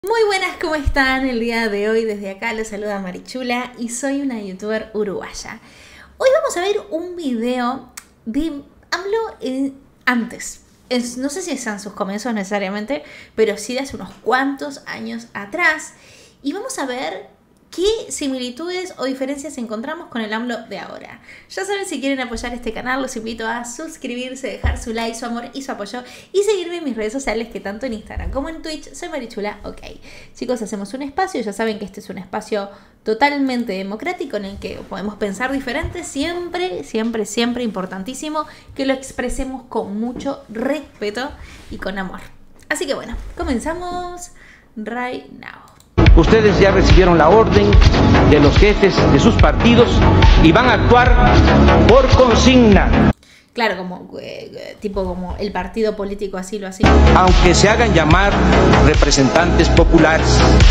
Muy buenas, ¿cómo están? El día de hoy desde acá les saluda Marichula y soy una youtuber uruguaya. Hoy vamos a ver un video de AMLO antes. No sé si están sus comienzos necesariamente, pero sí de hace unos cuantos años atrás. Y vamos a ver qué similitudes o diferencias encontramos con el AMLO de ahora. Ya saben, si quieren apoyar este canal, los invito a suscribirse, dejar su like, su amor y su apoyo y seguirme en mis redes sociales, que tanto en Instagram como en Twitch soy Marichula, ok. Chicos, hacemos un espacio, ya saben que este es un espacio totalmente democrático en el que podemos pensar diferente, siempre, siempre, siempre importantísimo que lo expresemos con mucho respeto y con amor. Así que bueno, comenzamos right now. Ustedes ya recibieron la orden de los jefes de sus partidos y van a actuar por consigna. Claro, como tipo como el partido político así lo hacía. Aunque se hagan llamar representantes populares.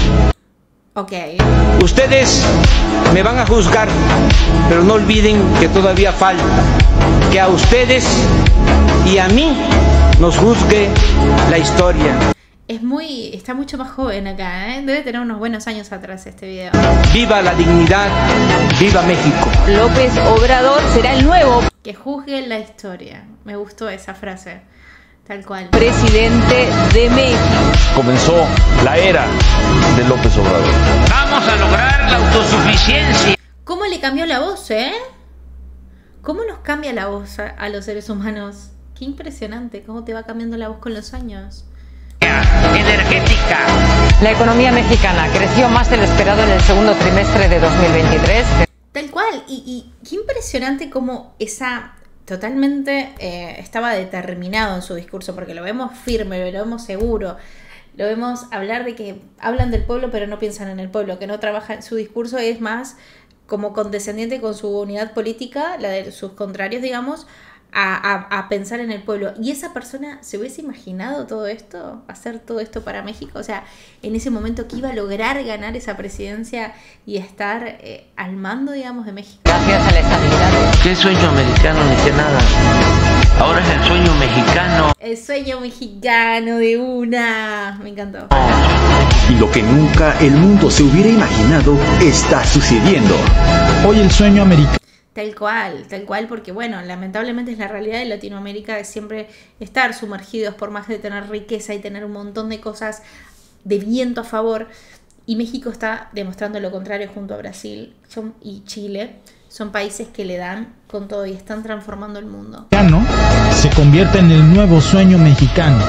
Ok. Ustedes me van a juzgar, pero no olviden que todavía falta que a ustedes y a mí nos juzgue la historia. Está mucho más joven acá, ¿eh? Debe tener unos buenos años atrás este video. ¡Viva la dignidad! ¡Viva México! López Obrador será el nuevo que juzgue la historia. Me gustó esa frase, tal cual. presidente de México. Comenzó la era de López Obrador. ¡Vamos a lograr la autosuficiencia! ¿Cómo le cambió la voz, eh? ¿Cómo nos cambia la voz a los seres humanos? Qué impresionante, cómo te va cambiando la voz con los años. Energética. La economía mexicana creció más de lo esperado en el segundo trimestre de 2023. Tal cual, y qué impresionante cómo totalmente estaba determinado en su discurso, porque lo vemos firme, lo vemos seguro, lo vemos hablar de que hablan del pueblo pero no piensan en el pueblo, que no trabajan, su discurso es más como condescendiente con su unidad política, la de sus contrarios, digamos, a pensar en el pueblo. ¿Y esa persona se hubiese imaginado todo esto? ¿Hacer todo esto para México? O sea, en ese momento que iba a lograr ganar esa presidencia y estar al mando, digamos, de México. Gracias a la estabilidad. ¿Qué sueño americano ni qué nada? Ahora es el sueño mexicano. El sueño mexicano de una. Me encantó. Y lo que nunca el mundo se hubiera imaginado está sucediendo. Hoy el sueño americano. Tal cual, porque bueno, lamentablemente es la realidad de Latinoamérica, de siempre estar sumergidos por más de tener riqueza y tener un montón de cosas de viento a favor. Y México está demostrando lo contrario junto a Brasil y Chile. Son países que le dan con todo y están transformando el mundo. Se convierte en el nuevo sueño mexicano.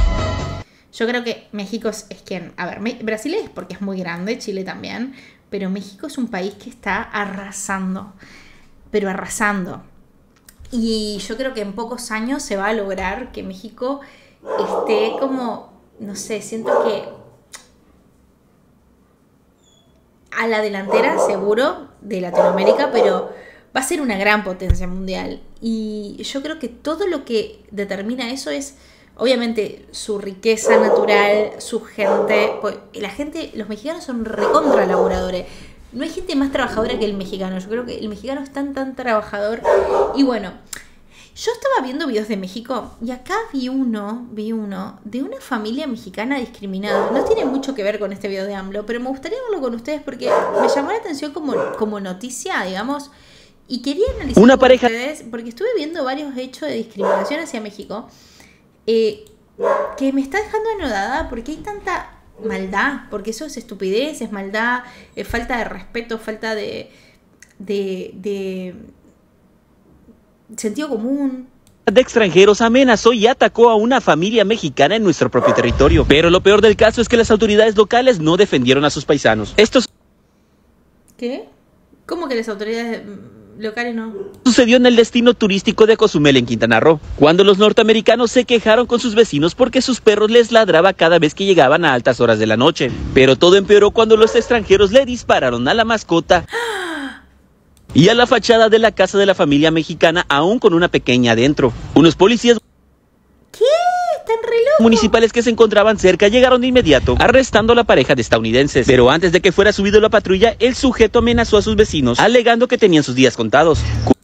Yo creo que México es quien... A ver, Brasil es porque es muy grande, Chile también, pero México es un país que está arrasando. Pero arrasando. Y yo creo que en pocos años se va a lograr que México esté como, no sé, siento que a la delantera seguro de Latinoamérica, pero va a ser una gran potencia mundial. Y yo creo que todo lo que determina eso es, obviamente, su riqueza natural, su gente. Pues, los mexicanos son recontra laburadores. No hay gente más trabajadora que el mexicano. Yo creo que el mexicano es tan trabajador. Y bueno, yo estaba viendo videos de México y acá vi uno de una familia mexicana discriminada. No tiene mucho que ver con este video de AMLO, pero me gustaría verlo con ustedes porque me llamó la atención como noticia, digamos. Y quería analizar Una con pareja ustedes, porque estuve viendo varios hechos de discriminación hacia México que me está dejando anodada porque hay tanta maldad, porque eso es estupidez, es maldad, es falta de respeto, falta de sentido común. De extranjeros amenazó y atacó a una familia mexicana en nuestro propio territorio. Pero lo peor del caso es que las autoridades locales no defendieron a sus paisanos. Esto ¿Qué? ¿Cómo que las autoridades locales no? sucedió en el destino turístico de Cozumel, en Quintana Roo, cuando los norteamericanos se quejaron con sus vecinos porque sus perros les ladraba cada vez que llegaban a altas horas de la noche. Pero todo empeoró cuando los extranjeros le dispararon a la mascota y a la fachada de la casa de la familia mexicana, aún con una pequeña adentro. Unos policías Están re locos. municipales que se encontraban cerca llegaron de inmediato, arrestando a la pareja de estadounidenses. Pero antes de que fuera subido la patrulla, el sujeto amenazó a sus vecinos, alegando que tenían sus días contados.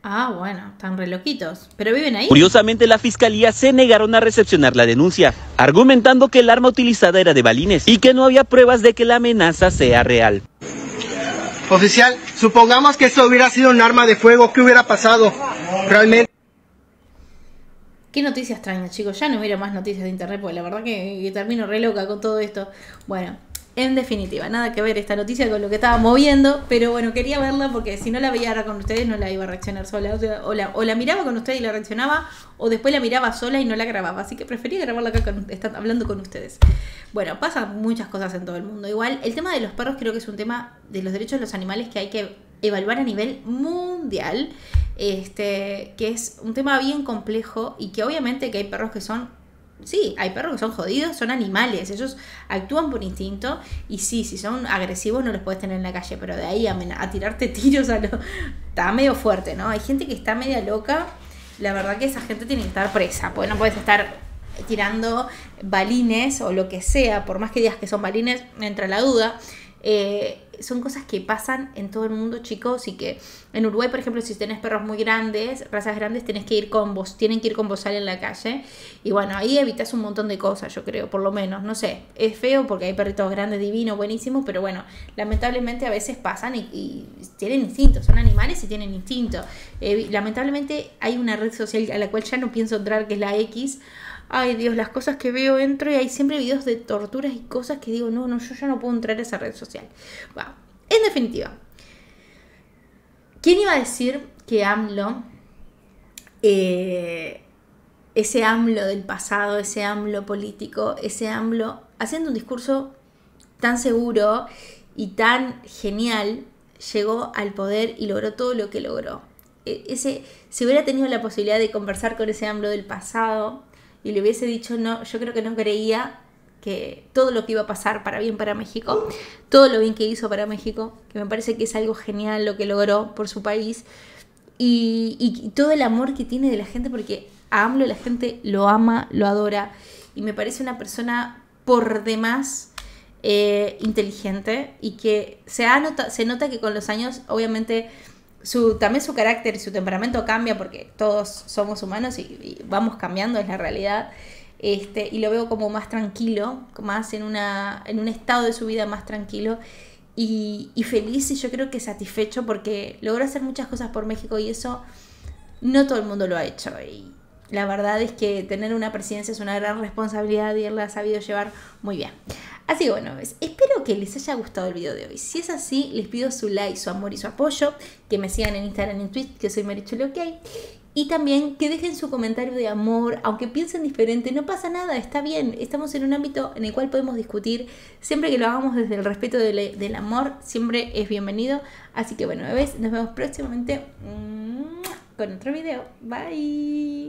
Ah, bueno, están re loquitos. ¿Pero viven ahí? Curiosamente, la fiscalía se negaron a recepcionar la denuncia, argumentando que el arma utilizada era de balines y que no había pruebas de que la amenaza sea real. Oficial, supongamos que esto hubiera sido un arma de fuego, ¿qué hubiera pasado? Realmente... Qué noticia extraña, chicos. Ya no miro más noticias de internet porque la verdad que termino re loca con todo esto. Bueno, en definitiva, nada que ver esta noticia con lo que estaba moviendo, pero bueno, quería verla porque si no la veía ahora con ustedes no la iba a reaccionar sola. O la miraba con ustedes y la reaccionaba, o después la miraba sola y no la grababa. Así que prefería grabarla acá hablando con ustedes. Bueno, pasan muchas cosas en todo el mundo. Igual, el tema de los perros creo que es un tema de los derechos de los animales que hay que evaluar a nivel mundial. Que es un tema bien complejo y que obviamente que hay perros que son... Sí, hay perros que son jodidos, son animales, ellos actúan por instinto y sí, si son agresivos no los puedes tener en la calle, pero de ahí a tirarte tiros está medio fuerte, ¿no? Hay gente que está media loca, la verdad que esa gente tiene que estar presa, porque no puedes estar tirando balines o lo que sea, por más que digas que son balines, me entra la duda. Son cosas que pasan en todo el mundo, chicos, y que en Uruguay, por ejemplo, si tenés perros muy grandes, razas grandes, tienen que ir con bozal en la calle, y bueno, ahí evitas un montón de cosas, yo creo, por lo menos, no sé, es feo porque hay perritos grandes, divinos, buenísimos, pero bueno, lamentablemente a veces pasan y tienen instinto, son animales y tienen instinto. Lamentablemente hay una red social a la cual ya no pienso entrar, que es la X. Ay Dios, las cosas que veo, entro y hay siempre videos de torturas y cosas que digo, no, yo ya no puedo entrar a esa red social. Bueno, en definitiva, ¿quién iba a decir que AMLO, ese AMLO del pasado, ese AMLO político, ese AMLO haciendo un discurso tan seguro y tan genial, llegó al poder y logró todo lo que logró? Si hubiera tenido la posibilidad de conversar con ese AMLO del pasado y le hubiese dicho, no, yo creo que no creía que todo lo que iba a pasar para bien para México, todo lo bien que hizo para México, que me parece que es algo genial lo que logró por su país, y todo el amor que tiene de la gente, porque a AMLO la gente lo ama, lo adora, y me parece una persona por demás inteligente, y que se nota que con los años, obviamente, también su carácter y su temperamento cambia, porque todos somos humanos y vamos cambiando, es la realidad. Y lo veo como más tranquilo, más en un estado de su vida más tranquilo y feliz, y yo creo que satisfecho porque logró hacer muchas cosas por México y eso no todo el mundo lo ha hecho. Y la verdad es que tener una presidencia es una gran responsabilidad y él la ha sabido llevar muy bien. Así que bueno, espero que les haya gustado el video de hoy. Si es así, les pido su like, su amor y su apoyo. Que me sigan en Instagram y en Twitter, que soy Marichula OK. Y también que dejen su comentario de amor, aunque piensen diferente, no pasa nada, está bien. Estamos en un ámbito en el cual podemos discutir. Siempre que lo hagamos desde el respeto del amor, siempre es bienvenido. Así que bueno, bebés, nos vemos próximamente con otro video. Bye.